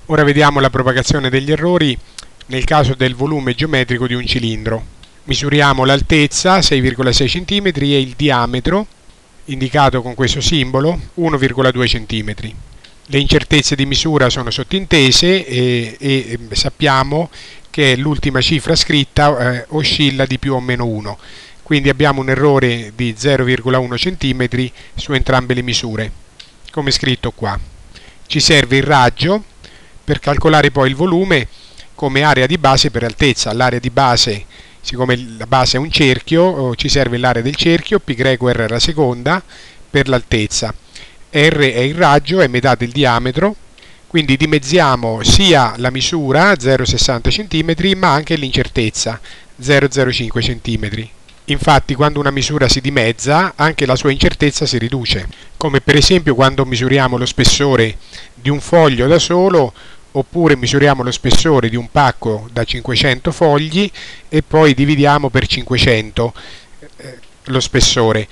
Ora vediamo la propagazione degli errori nel caso del volume geometrico di un cilindro. Misuriamo l'altezza 6,6 cm e il diametro, indicato con questo simbolo, 1,2 cm. Le incertezze di misura sono sottintese e sappiamo che l'ultima cifra scritta oscilla di più o meno 1. Quindi abbiamo un errore di 0,1 cm su entrambe le misure, come scritto qua. Ci serve il raggio per calcolare poi il volume come area di base per altezza. L'area di base, siccome la base è un cerchio, ci serve l'area del cerchio, πr è la seconda, per l'altezza. R è il raggio, è metà del diametro, quindi dimezziamo sia la misura, 0,60 cm, ma anche l'incertezza, 0,05 cm. Infatti quando una misura si dimezza, anche la sua incertezza si riduce, come per esempio quando misuriamo lo spessore di un foglio da solo, oppure misuriamo lo spessore di un pacco da 500 fogli e poi dividiamo per 500 lo spessore.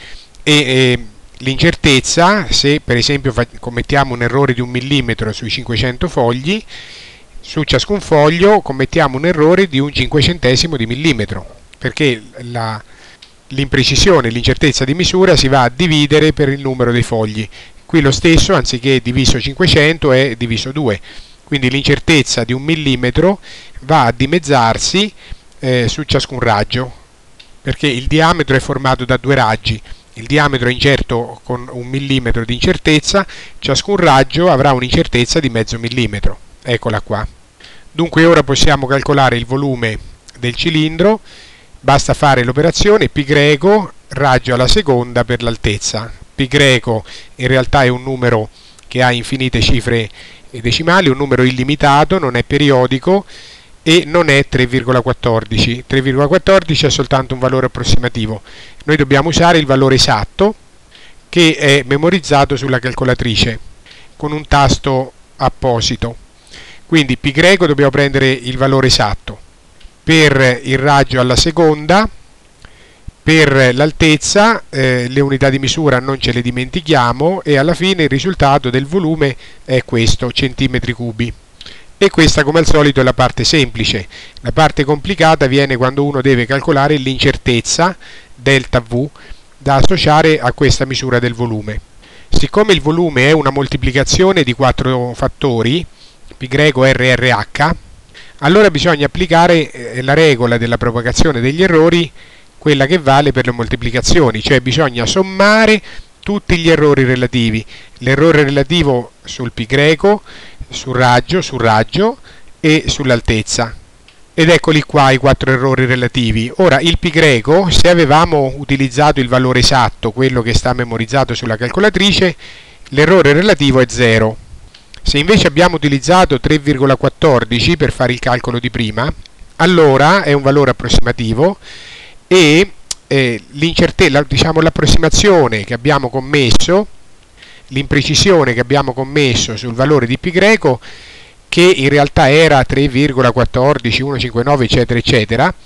L'incertezza, se per esempio commettiamo un errore di 1 mm sui 500 fogli, su ciascun foglio commettiamo un errore di un 500esimo di millimetro, perché l'imprecisione, l'incertezza di misura si va a dividere per il numero dei fogli. Qui lo stesso, anziché diviso 500 è diviso 2. Quindi l'incertezza di 1 millimetro va a dimezzarsi su ciascun raggio, perché il diametro è formato da 2 raggi. Il diametro è incerto con 1 millimetro di incertezza, ciascun raggio avrà un'incertezza di mezzo millimetro. Eccola qua. Dunque ora possiamo calcolare il volume del cilindro, basta fare l'operazione π raggio alla seconda per l'altezza. π in realtà è un numero che ha infinite cifre decimali, un numero illimitato, non è periodico e non è 3,14. 3,14 è soltanto un valore approssimativo. Noi dobbiamo usare il valore esatto, che è memorizzato sulla calcolatrice con un tasto apposito. Quindi π dobbiamo prendere il valore esatto per il raggio alla seconda. Per l'altezza le unità di misura non ce le dimentichiamo e alla fine il risultato del volume è questo, centimetri cubi. E questa come al solito è la parte semplice. La parte complicata viene quando uno deve calcolare l'incertezza, delta V, da associare a questa misura del volume. Siccome il volume è una moltiplicazione di 4 fattori, π RRH, allora bisogna applicare la regola della propagazione degli errori, quella che vale per le moltiplicazioni, cioè bisogna sommare tutti gli errori relativi, l'errore relativo sul π, sul raggio e sull'altezza. Ed eccoli qua i 4 errori relativi. Ora il π, se avevamo utilizzato il valore esatto, quello che sta memorizzato sulla calcolatrice, l'errore relativo è 0. Se invece abbiamo utilizzato 3,14 per fare il calcolo di prima, allora è un valore approssimativo e l'approssimazione che abbiamo commesso, l'imprecisione che abbiamo commesso sul valore di π, che in realtà era 3,14, 159 eccetera eccetera,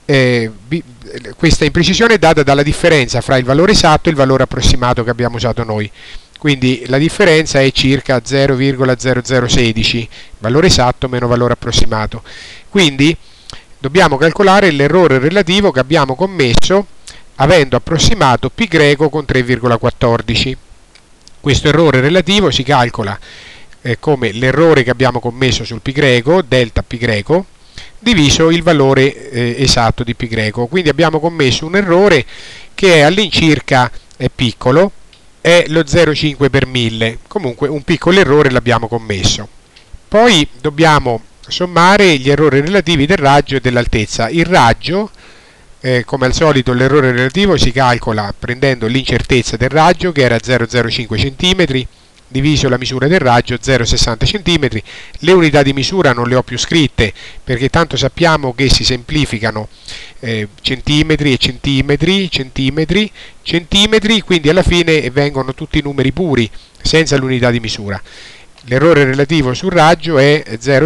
questa imprecisione è data dalla differenza fra il valore esatto e il valore approssimato che abbiamo usato noi. Quindi la differenza è circa 0,0016, valore esatto meno valore approssimato. Quindi dobbiamo calcolare l'errore relativo che abbiamo commesso avendo approssimato π con 3,14. Questo errore relativo si calcola come l'errore che abbiamo commesso sul π, delta π, diviso il valore esatto di π. Quindi abbiamo commesso un errore che è all'incirca piccolo, è lo 0,5 per 1000. Comunque un piccolo errore l'abbiamo commesso. Poi dobbiamo sommare gli errori relativi del raggio e dell'altezza. Il raggio, come al solito l'errore relativo si calcola prendendo l'incertezza del raggio, che era 0,05 cm, diviso la misura del raggio, 0,60 cm. Le unità di misura non le ho più scritte perché tanto sappiamo che si semplificano centimetri e centimetri, centimetri, centimetri, quindi alla fine vengono tutti numeri puri senza l'unità di misura. L'errore relativo sul raggio è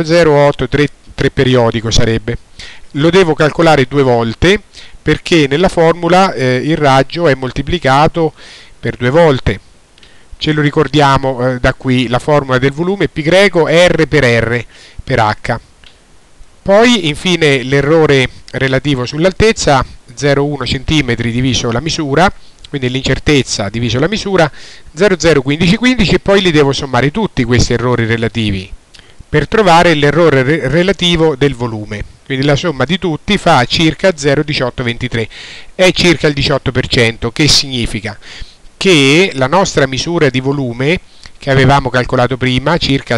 0,0833 periodico sarebbe. Lo devo calcolare 2 volte perché nella formula il raggio è moltiplicato per 2 volte. ce lo ricordiamo da qui, la formula del volume π R per R per H. Poi infine l'errore relativo sull'altezza, 0,1 cm diviso la misura, quindi l'incertezza diviso la misura, 0,01515, e poi li devo sommare tutti questi errori relativi per trovare l'errore relativo del volume. Quindi la somma di tutti fa circa 0,1823, è circa il 18%, che significa che la nostra misura di volume, che avevamo calcolato prima, circa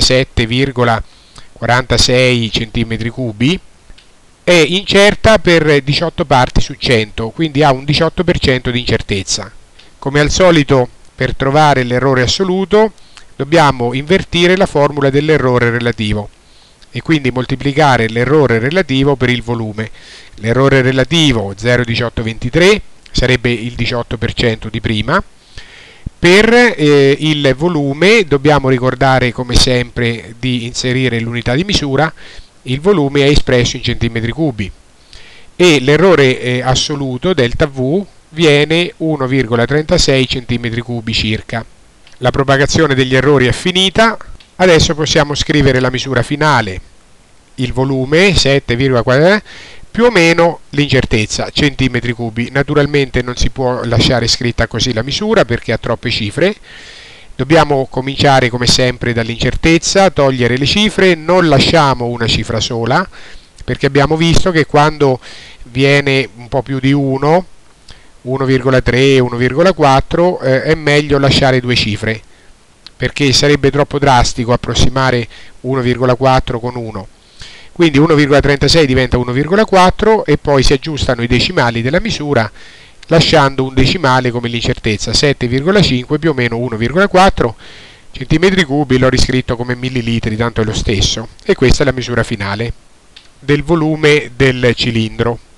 7,46 cm3, è incerta per 18 parti su 100, quindi ha un 18% di incertezza. Come al solito, per trovare l'errore assoluto dobbiamo invertire la formula dell'errore relativo e quindi moltiplicare l'errore relativo per il volume. L'errore relativo 0,1823 sarebbe il 18% di prima. Per il volume dobbiamo ricordare come sempre di inserire l'unità di misura. Il volume è espresso in centimetri cubi e l'errore assoluto delta V viene 1,36 centimetri cubi circa. La propagazione degli errori è finita, adesso possiamo scrivere la misura finale, il volume 7,40 più o meno l'incertezza, centimetri cubi. Naturalmente non si può lasciare scritta così la misura perché ha troppe cifre. Dobbiamo cominciare come sempre dall'incertezza, togliere le cifre, non lasciamo una cifra sola, perché abbiamo visto che quando viene un po' più di 1, 1,3, 1,4, è meglio lasciare due cifre, perché sarebbe troppo drastico approssimare 1,4 con 1. Quindi 1,36 diventa 1,4 e poi si aggiustano i decimali della misura, lasciando un decimale come l'incertezza, 7,5 più o meno 1,4 centimetri cubi, l'ho riscritto come millilitri, tanto è lo stesso, e questa è la misura finale del volume del cilindro.